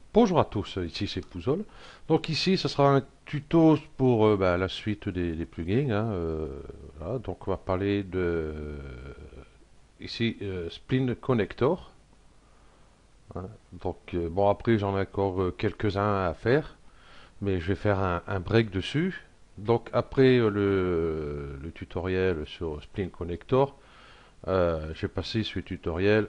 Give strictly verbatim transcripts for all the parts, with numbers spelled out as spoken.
Bonjour à tous, ici c'est Pouzol. Donc ici ce sera un tuto pour euh, bah, la suite des, des plugins, hein, euh, voilà. Donc on va parler de ici euh, Spline Connector, hein. Donc euh, bon, après j'en ai encore euh, quelques-uns à faire, mais je vais faire un, un break dessus. Donc après euh, le, le tutoriel sur Spline Connector, euh, j'ai passé ce tutoriel,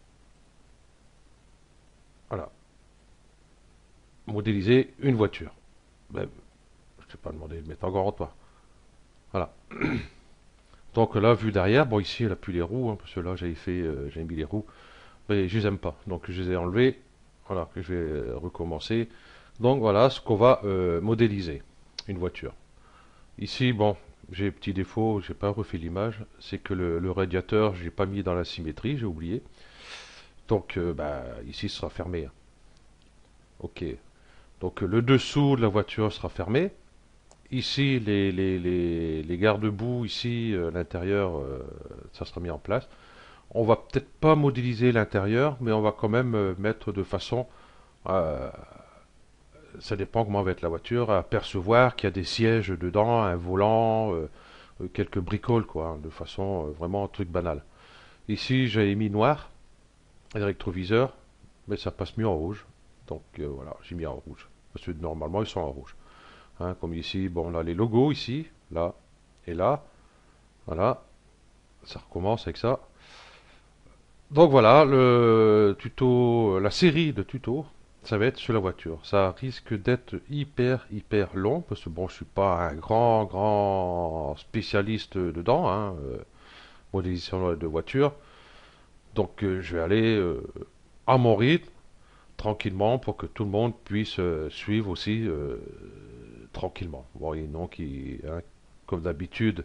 voilà, modéliser une voiture. Ben, je ne t'ai pas demandé de mettre encore en toi. Voilà. Donc là, vue derrière, bon ici elle a plus les roues, hein, parce que là j'avais fait, euh, j'ai mis les roues, mais je les aime pas, donc je les ai enlevées, voilà, que je vais euh, recommencer. Donc voilà ce qu'on va euh, modéliser, une voiture. Ici, bon, j'ai un petit défaut, j'ai pas refait l'image, c'est que le, le radiateur, j'ai pas mis dans la symétrie, j'ai oublié. Donc euh, bah, ici ce sera fermé, hein. Ok. Donc euh, le dessous de la voiture sera fermé. Ici, les, les, les, les garde-boue, ici, euh, l'intérieur, euh, ça sera mis en place. On va peut-être pas modéliser l'intérieur, mais on va quand même euh, mettre de façon, euh, ça dépend comment va être la voiture, à percevoir qu'il y a des sièges dedans, un volant, euh, euh, quelques bricoles, quoi, hein, de façon euh, vraiment un truc banal. Ici, j'ai mis noir, les rétroviseurs, mais ça passe mieux en rouge. Donc euh, voilà, j'ai mis en rouge. Parce que normalement, ils sont en rouge, hein, comme ici, bon, là, les logos ici, là et là, voilà, ça recommence avec ça. Donc voilà, le tuto, la série de tutos, ça va être sur la voiture. Ça risque d'être hyper, hyper long, parce que bon, je suis pas un grand, grand spécialiste dedans, hein, euh, modélisation de voiture. Donc euh, je vais aller euh, à mon rythme, tranquillement, pour que tout le monde puisse euh, suivre aussi euh, tranquillement. Bon, et non, qui, hein, comme d'habitude,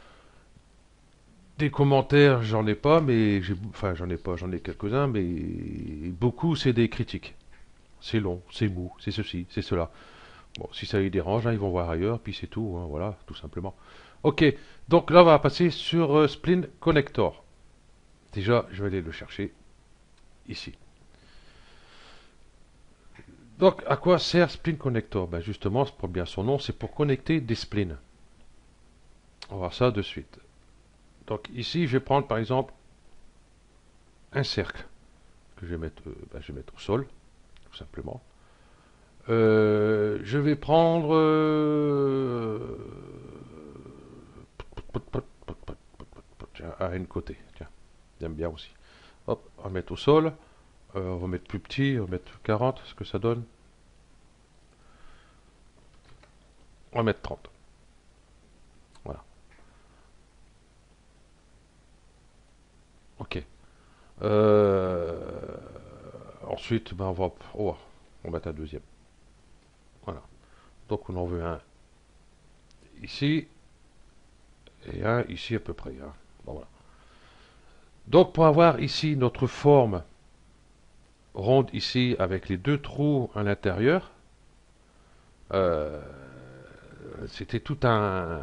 des commentaires, j'en ai pas, mais j'ai, enfin, j'en ai pas, j'en ai quelques-uns, mais beaucoup, c'est des critiques. C'est long, c'est mou, c'est ceci, c'est cela. Bon, si ça les dérange, hein, ils vont voir ailleurs, puis c'est tout, hein, voilà, tout simplement. Ok, donc là, on va passer sur euh, Spline Connector. Déjà, je vais aller le chercher ici. Donc, à quoi sert Spline Connector? Ben justement, c'est pour bien son nom, c'est pour connecter des splines. On va voir ça de suite. Donc ici, je vais prendre par exemple un cercle que je vais mettre, euh, ben, je vais mettre au sol, tout simplement. Euh, je vais prendre euh, tiens, à un côté. Tiens, j'aime bien aussi. Hop, on va mettre au sol. Euh, on va mettre plus petit, on va mettre quarante, ce que ça donne. On va mettre trente. Voilà. Ok. Euh, ensuite, ben, on va, oh, on va mettre un deuxième. Voilà. Donc on en veut un ici et un ici à peu près, hein. Bon, voilà. Donc pour avoir ici notre forme ronde ici avec les deux trous à l'intérieur, euh, c'était tout un,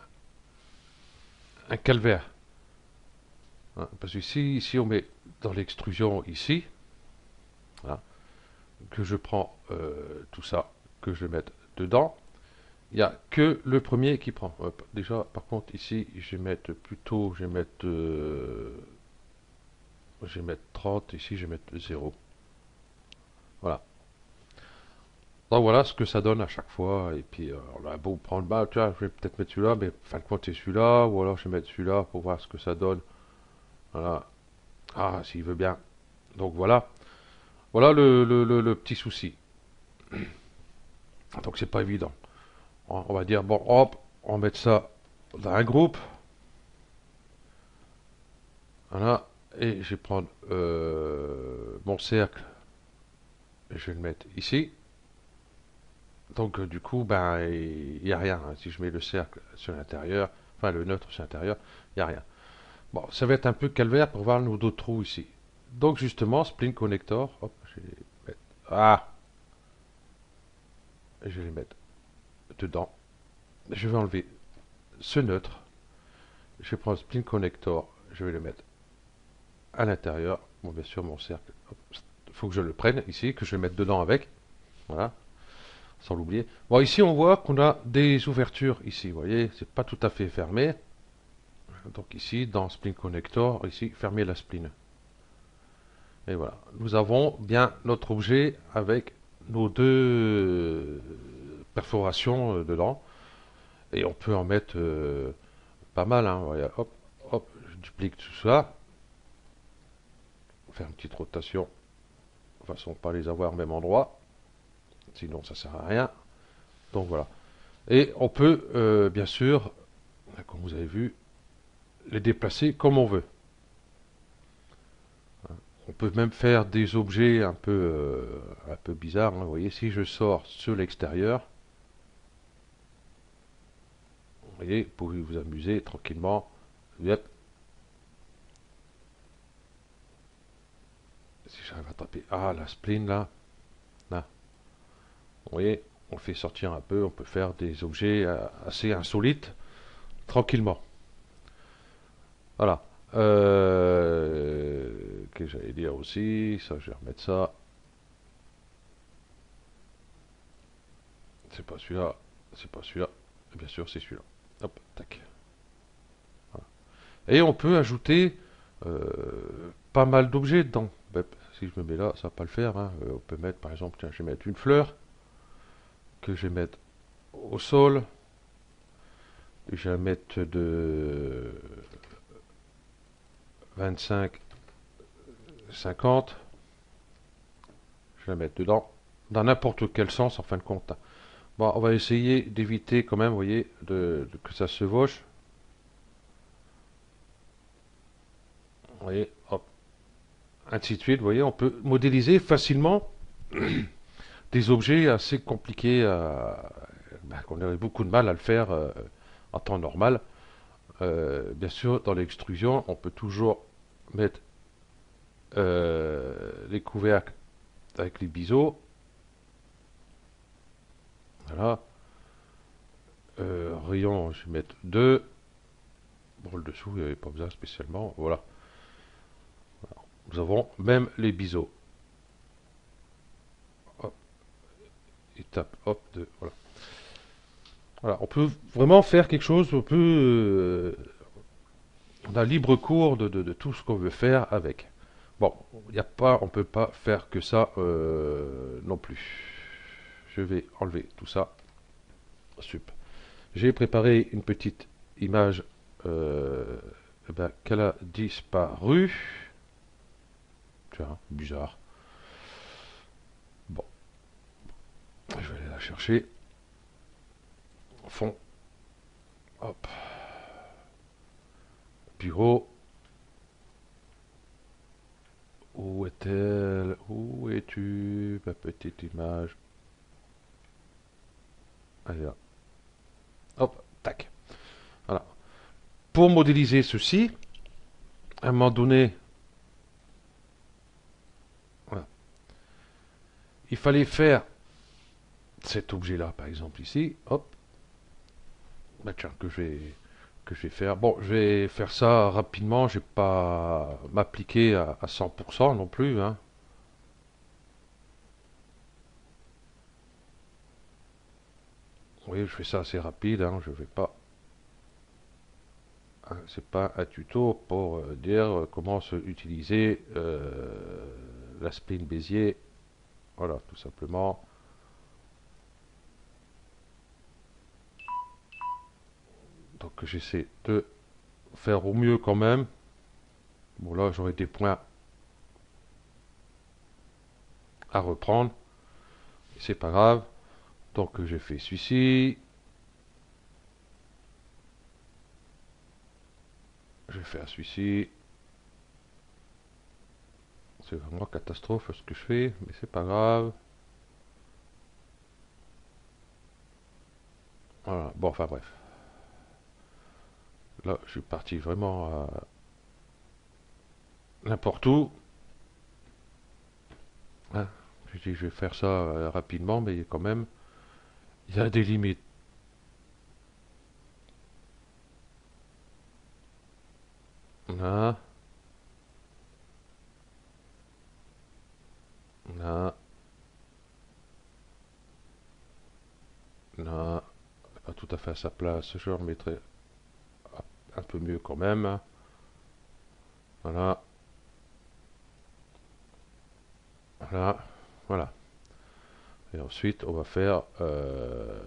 un calvaire, hein. Parce que ici, ici on met dans l'extrusion ici, voilà, que je prends euh, tout ça, que je vais mettre dedans. Il n'y a que le premier qui prend. Hop. Déjà, par contre, ici, je vais mettre plutôt, je vais mettre, euh, je vais mettre trente, ici, je vais mettre zéro. Voilà. Donc voilà ce que ça donne à chaque fois. Et puis, euh, on a beau prendre, bah, tu vois, je vais peut-être mettre celui-là, mais fin de compte, c'est celui-là, ou alors je vais mettre celui-là pour voir ce que ça donne. Voilà. Ah, s'il veut bien. Donc voilà. Voilà le, le, le, le petit souci. Donc c'est pas évident. On, on va dire, bon, hop, on va mettre ça dans un groupe. Voilà. Et je vais prendre euh, mon cercle. Et je vais le mettre ici. Donc euh, du coup, ben, il n'y a rien, hein. Si je mets le cercle sur l'intérieur, enfin le neutre sur l'intérieur, il n'y a rien. Bon, ça va être un peu calvaire pour voir nos deux trous ici. Donc justement, Spline Connector, hop, je vais les mettre, ah, je vais les mettre dedans. Je vais enlever ce neutre. Je vais prendre Spline Connector, je vais le mettre à l'intérieur. Bon, bien sûr, mon cercle, il faut que je le prenne ici, que je vais mettre dedans avec. Voilà, sans l'oublier. Bon, ici, on voit qu'on a des ouvertures ici. Vous voyez, c'est pas tout à fait fermé. Donc ici, dans Spline Connector, ici, fermer la spline. Et voilà, nous avons bien notre objet avec nos deux perforations euh, dedans. Et on peut en mettre euh, pas mal. Hein. Voyez, hop, hop, je duplique tout ça. Faire une petite rotation, de façon pas les avoir au même endroit. Sinon, ça sert à rien. Donc voilà. Et on peut, euh, bien sûr, comme vous avez vu, les déplacer comme on veut. On peut même faire des objets un peu, euh, un peu bizarres. Hein. Vous voyez, si je sors sur l'extérieur, vous voyez, vous pouvez vous amuser tranquillement. Yep. Si j'arrive à attraper, ah, la spline là, là. Vous voyez, on le fait sortir un peu. On peut faire des objets euh, assez insolites tranquillement. Voilà. Euh, que j'allais dire aussi, ça, je vais remettre ça. C'est pas celui-là, c'est pas celui-là. Bien sûr, c'est celui-là. Hop, tac. Voilà. Et on peut ajouter euh, pas mal d'objets dedans. Ben, si je me mets là, ça va pas le faire. Hein. Euh, on peut mettre, par exemple, tiens, je vais mettre une fleur que je vais mettre au sol. Je vais mettre de vingt-cinq, cinquante. Je vais la mettre dedans. Dans n'importe quel sens, en fin de compte. Bon, on va essayer d'éviter quand même, vous voyez, de, de- que ça se chevauche. Vous voyez, hop, ainsi de suite. Vous voyez, on peut modéliser facilement des objets assez compliqués, à, ben, qu'on aurait beaucoup de mal à le faire euh, en temps normal. Euh, bien sûr, dans l'extrusion, on peut toujours mettre euh, les couvercles avec les biseaux. Voilà. Euh, rayon, je vais mettre deux. Bon, le dessous, il n'y avait pas besoin spécialement. Voilà. Nous avons même les biseaux. Hop, étape, hop, deux, voilà. Voilà, on peut vraiment faire quelque chose, on peut, euh, on a libre cours de, de- de tout ce qu'on veut faire avec. Bon, il y a pas, on peut pas faire que ça euh, non plus. Je vais enlever tout ça. Sup. J'ai préparé une petite image euh, eh ben, qu'elle a disparu. Tiens, bizarre. Bon, je vais aller la chercher. Fond. Hop. Bureau. Où est-elle? Où es-tu, ma petite image? Allez là. Hop, tac. Voilà. Pour modéliser ceci, à un moment donné, voilà, il fallait faire cet objet-là, par exemple ici. Hop. Bah tiens, que je vais, que je vais faire. Bon, je vais faire ça rapidement. Je vais pas m'appliquer à, à cent pour cent non plus. Hein. Oui, je fais ça assez rapide. Hein. Je vais pas. Hein, c'est pas un tuto pour euh, dire euh, comment se utiliser euh, la spline Bézier. Voilà, tout simplement. Donc j'essaie de faire au mieux quand même. Bon là j'aurai des points à reprendre. C'est pas grave. Donc j'ai fait celui-ci. Je vais faire celui-ci. C'est vraiment catastrophe ce que je fais, mais c'est pas grave. Voilà, bon enfin bref. Là je suis parti vraiment à n'importe où. Hein. Je dis je vais faire ça euh, rapidement, mais quand même, il y a des limites. Là, là, tout à fait à sa place. Je le remettrai un peu mieux quand même. Voilà. Voilà. Voilà. Et ensuite, on va faire euh,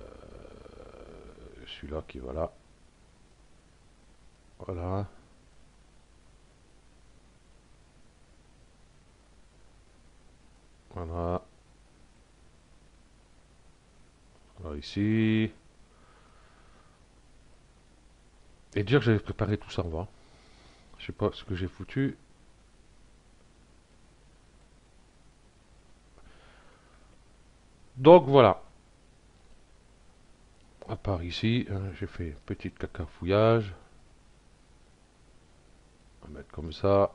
celui-là qui va là. Voilà. Voilà. Alors ici. Et dire que j'avais préparé tout ça avant. Je sais pas ce que j'ai foutu. Donc voilà. À part ici, hein, j'ai fait petit cacafouillage. On va mettre comme ça.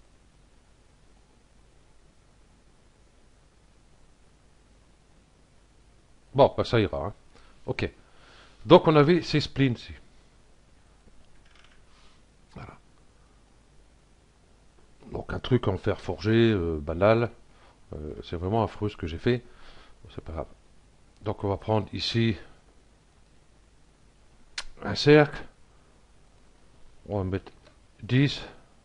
Bon, bah ça ira. Hein. Ok. Donc on avait ces splines ici. Voilà. Donc un truc en fer forgé, euh, banal. Euh, c'est vraiment affreux ce que j'ai fait. Bon, c'est pas grave. Donc on va prendre ici un cercle. On va mettre dix,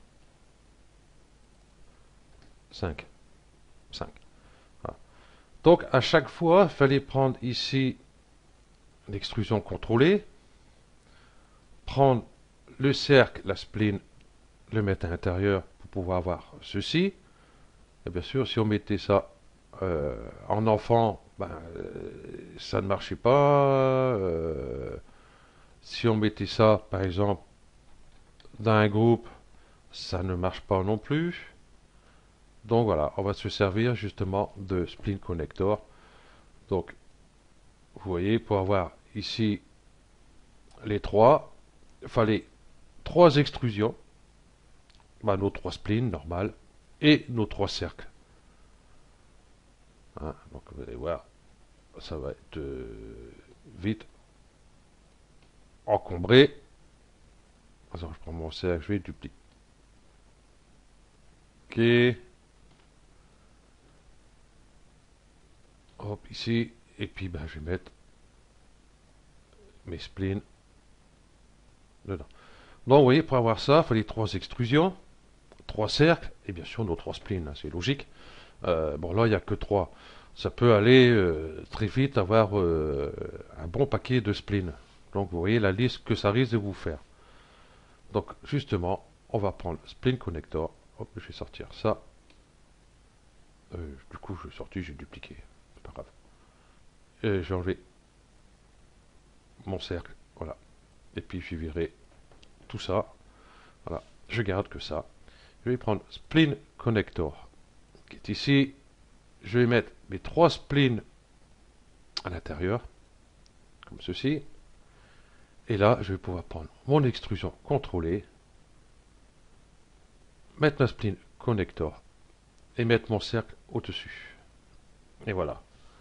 cinq, cinq. Voilà. Donc à chaque fois, il fallait prendre ici l'extrusion contrôlée, prendre le cercle, la spline, le mettre à l'intérieur pour pouvoir avoir ceci. Et bien sûr, si on mettait ça euh, en enfant, ben, euh, ça ne marchait pas. Euh, si on mettait ça, par exemple, dans un groupe, ça ne marche pas non plus. Donc voilà, on va se servir justement de spline connector. Donc, vous voyez, pour avoir ici les trois, il fallait trois extrusions, ben, nos trois splines normales, et nos trois cercles. Hein, donc vous allez voir, ça va être euh, vite encombré. Alors, je prends mon cercle, je vais dupliquer. Hop, ici. Et puis, ben, je vais mettre mes splines dedans. Donc, vous voyez, pour avoir ça, il fallait trois extrusions, trois cercles, et bien sûr nos trois splines, hein, c'est logique. Euh, bon, là, il n'y a que trois. Ça peut aller euh, très vite avoir euh, un bon paquet de splines. Donc, vous voyez la liste que ça risque de vous faire. Donc, justement, on va prendre spline connector. Hop, je vais sortir ça. Euh, du coup, je l'ai sorti, j'ai dupliqué. C'est pas grave. Et j'ai enlevé mon cercle. Voilà. Et puis, je vais virer tout ça. Voilà. Je garde que ça. Je vais prendre spline connector qui est ici. Je vais mettre mes trois splines à l'intérieur, comme ceci. Et là, je vais pouvoir prendre mon extrusion contrôlée, mettre ma spline connector et mettre mon cercle au-dessus. Et voilà.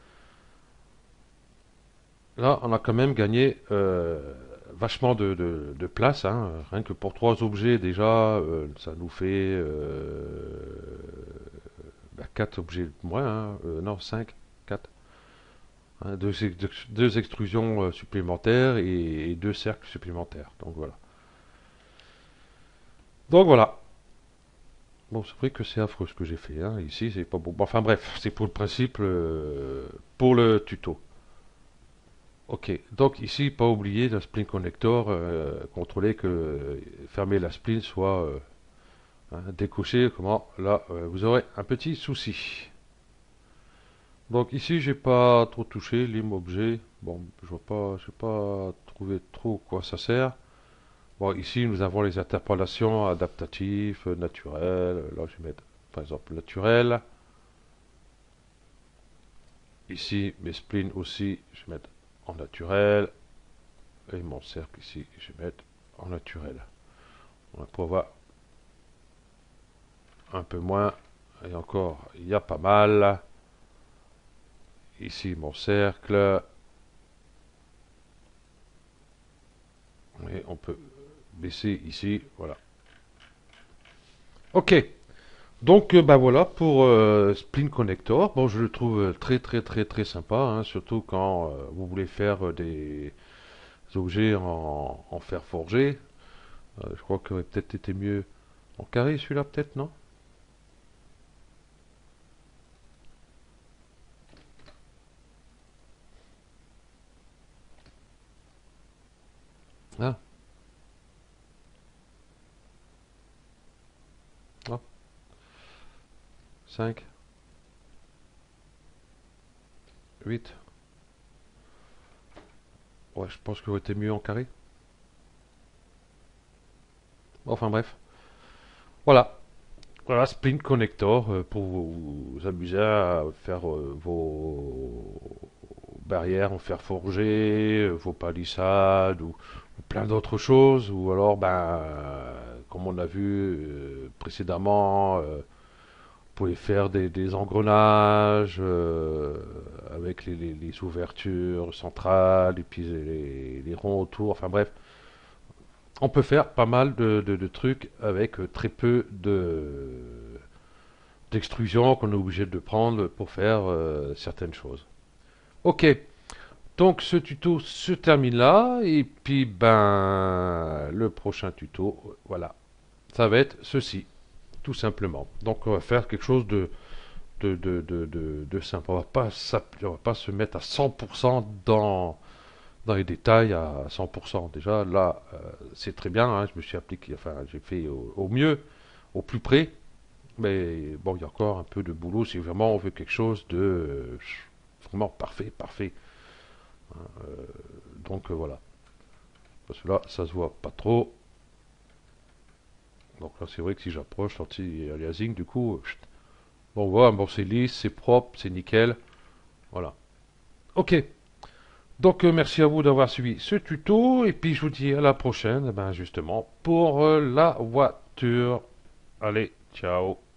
Là, on a quand même gagné euh, vachement de, de, de place. Hein. Rien que pour trois objets, déjà, euh, ça nous fait euh, bah, quatre objets de moins. Hein. Euh, non, cinq, quatre. Hein, deux, deux, extrusions euh, supplémentaires et, et deux cercles supplémentaires. Donc voilà. Donc voilà. Bon, c'est vrai que c'est affreux ce que j'ai fait. Hein. Ici, c'est pas bon. Enfin bref, c'est pour le principe, euh, pour le tuto. Ok, donc ici, pas oublier la spline connector, euh, contrôler que euh, fermer la spline soit euh, hein, décoché. Comment là, euh, vous aurez un petit souci. Donc ici, j'ai pas trop touché lim objet. Bon, je vois pas, je sais pas trouvé trop quoi ça sert. Bon, ici, nous avons les interpolations adaptatives, naturelles. Là, je vais mettre, par exemple, naturel. Ici, mes splines aussi, je vais mettre en naturel. Et mon cercle ici, je vais mettre en naturel. On va pouvoir un peu moins. Et encore, il y a pas mal. Ici, mon cercle. Et on peut baisser ici, voilà. Ok. Donc, euh, bah voilà pour euh, Spline Connector. Bon, je le trouve très très très très sympa, hein, surtout quand euh, vous voulez faire euh, des, objets en, en fer forgé. Euh, je crois qu'il aurait peut-être été mieux en carré celui-là, peut-être, non? Ah, ah, cinq, huit. Ouais, je pense qu'il aurait été mieux en carré. Enfin bref. Voilà. Voilà, Splint Connector euh, pour vous amuser à faire euh, vos barrières en fer forgé, euh, vos palissades ou, ou plein d'autres choses. Ou alors, ben, euh, comme on a vu euh, précédemment, euh, vous pouvez faire des, des engrenages euh, avec les, les- les ouvertures centrales et puis les, les ronds autour. Enfin bref, on peut faire pas mal de, de- de trucs avec euh, très peu de d'extrusion qu'on est obligé de prendre pour faire euh, certaines choses. Ok, donc ce tuto se termine là et puis ben le prochain tuto, voilà, ça va être ceci, tout simplement. Donc on va faire quelque chose de de, de, de, de, de simple. On va pas on va pas se mettre à cent pour cent dans dans les détails à cent pour cent. Déjà là, euh, c'est très bien. Hein, je me suis appliqué, enfin j'ai fait au, au mieux, au plus près. Mais bon, il y a encore un peu de boulot si vraiment on veut quelque chose de euh, vraiment parfait, parfait. Donc euh, voilà. Parce que là, ça se voit pas trop. Donc là, c'est vrai que si j'approche l'anti-aliasing, du coup, chut. Bon, on voit, bon, c'est lisse, c'est propre, c'est nickel. Voilà. Ok. Donc euh, merci à vous d'avoir suivi ce tuto. Et puis je vous dis à la prochaine, eh ben, justement, pour euh, la voiture. Allez, ciao.